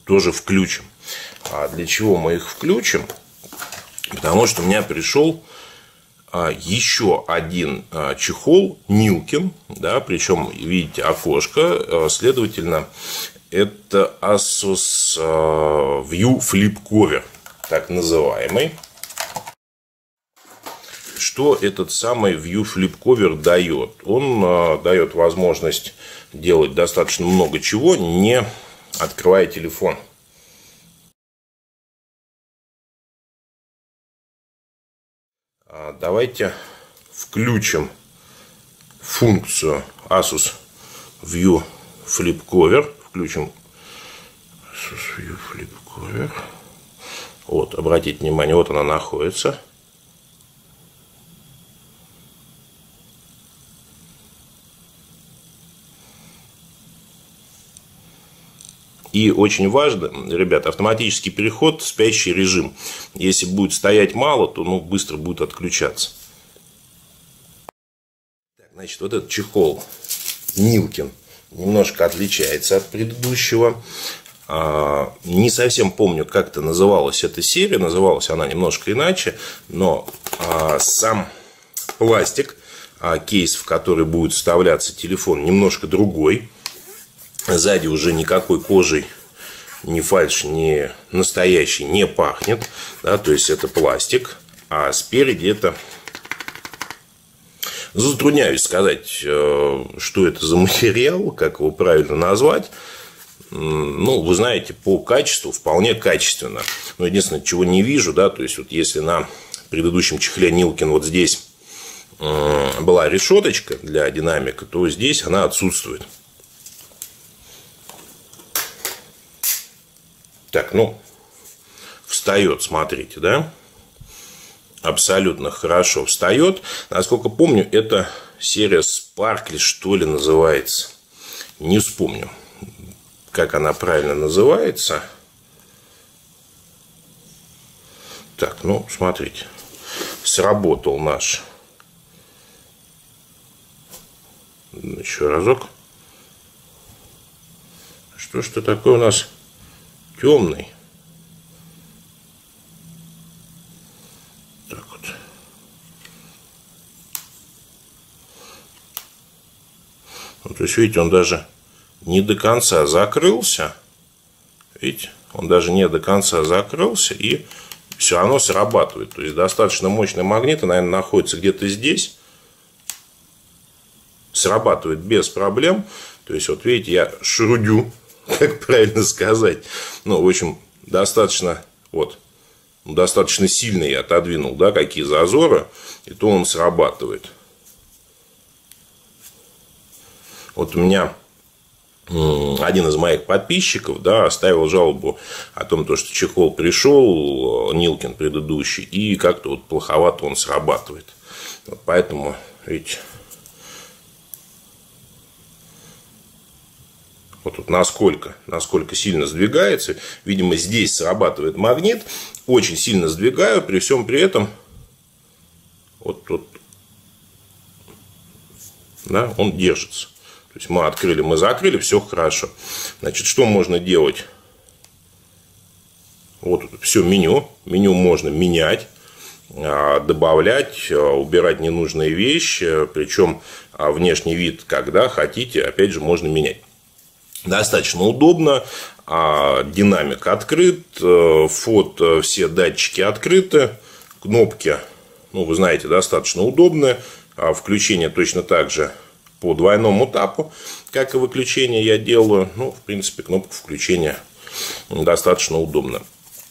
тоже включим. А для чего мы их включим? Потому что у меня пришел еще один чехол Нилкин, да, причем, видите, окошко, следовательно, это Asus View Flip Cover, так называемый. Что этот самый View Flip Cover дает? Он дает возможность делать достаточно много чего, не открывая телефон. Давайте включим функцию Asus View Flip Cover. Включим Asus View Flip Cover. Вот, обратите внимание, вот она находится. И очень важно, ребята, автоматический переход в спящий режим. Если будет стоять мало, то быстро будет отключаться. Так, значит, вот этот чехол Нилкин немножко отличается от предыдущего. Не совсем помню, как это называлась эта серия. Называлась она немножко иначе. Но сам пластик, кейс, в который будет вставляться телефон, немножко другой. Сзади уже никакой кожей, ни фальш, ни настоящий не пахнет. Да, то есть это пластик. А спереди это... Затрудняюсь сказать, что это за материал, как его правильно назвать. Вы знаете, по качеству вполне качественно. Но единственное, чего не вижу, да, то есть вот если на предыдущем чехле Нилкин вот здесь была решеточка для динамика, то здесь она отсутствует. Так, встает, смотрите, да? Абсолютно хорошо встает. Насколько помню, это серия Sparkly, что ли, называется. Не вспомню, как она правильно называется. Так, смотрите. Сработал наш. Еще разок. Что ж это такое у нас темный? Так вот. То есть, видите, он даже не до конца закрылся. Видите, он даже не до конца закрылся и все равно срабатывает. То есть, достаточно мощный магнит, наверное, находится где-то здесь. Срабатывает без проблем. То есть, вот видите, я шрудю, как правильно сказать. В общем, достаточно сильно я отодвинул, да, какие зазоры, и то он срабатывает. Вот у меня один из моих подписчиков, да, оставил жалобу о том, что чехол пришел, Нилкин предыдущий, и как-то плоховато он срабатывает. Поэтому, видите, вот насколько сильно сдвигается. Видимо, здесь срабатывает магнит. Очень сильно сдвигаю, при всем при этом да, он держится. То есть мы открыли, мы закрыли, все хорошо. Значит, что можно делать? Вот все меню. Меню можно менять, добавлять, убирать ненужные вещи. Причем внешний вид, когда хотите, опять же, можно менять. Достаточно удобно. Динамик открыт. Фото, все датчики открыты. Кнопки, вы знаете, достаточно удобные. Включение точно так же по двойному тапу, как и выключение я делаю. В принципе, кнопка включения достаточно удобна.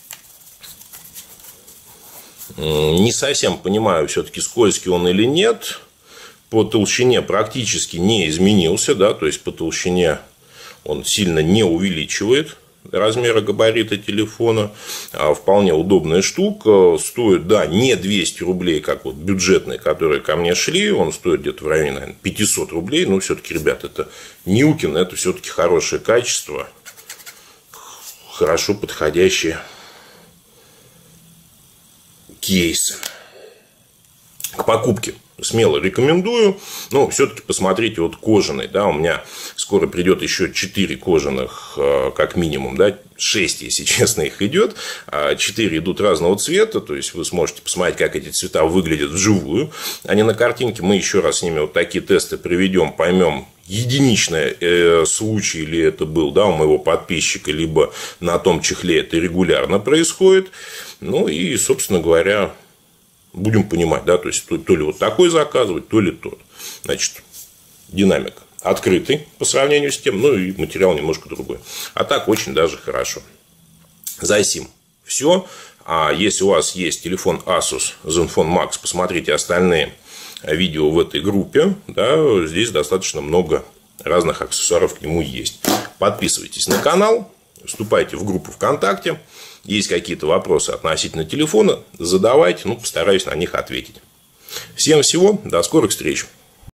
Не совсем понимаю, все-таки скользкий он или нет. По толщине практически не изменился, да, то есть по толщине он сильно не увеличивает размера габарита телефона. Вполне удобная штука. Стоит, да, не 200 рублей, как бюджетные, которые ко мне шли. Он стоит где-то в районе, наверное, 500 рублей. Но все-таки, ребят, это Нилкин, это все-таки хорошее качество. Хорошо подходящие кейсы. К покупке смело рекомендую. Но все-таки посмотрите вот кожаный. Да, у меня скоро придет еще 4 кожаных, как минимум. Да, 6, если честно, их идет. 4 идут разного цвета. То есть вы сможете посмотреть, как эти цвета выглядят вживую, а не на картинке. Мы еще раз с ними вот такие тесты проведем, поймем, единичный случай ли это был, да, у моего подписчика, либо на том чехле это регулярно происходит. Ну и, собственно говоря, будем понимать, да, то есть то ли вот такой заказывать, то ли тот. Значит, динамик открытый по сравнению с тем, ну и материал немножко другой. А так очень даже хорошо. За сим все. А если у вас есть телефон Asus Zenfone Max, посмотрите остальные видео в этой группе. Да, здесь достаточно много разных аксессуаров к нему есть. Подписывайтесь на канал, вступайте в группу ВКонтакте. Есть какие-то вопросы относительно телефона, задавайте, постараюсь на них ответить. Всем всего, до скорых встреч.